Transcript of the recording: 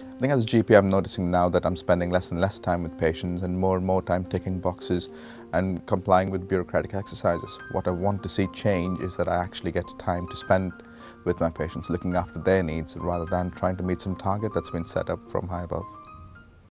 I think as a GP, I'm noticing now that I'm spending less and less time with patients and more time ticking boxes and complying with bureaucratic exercises. What I want to see change is that I actually get time to spend with my patients, looking after their needs rather than trying to meet some target that's been set up from high above.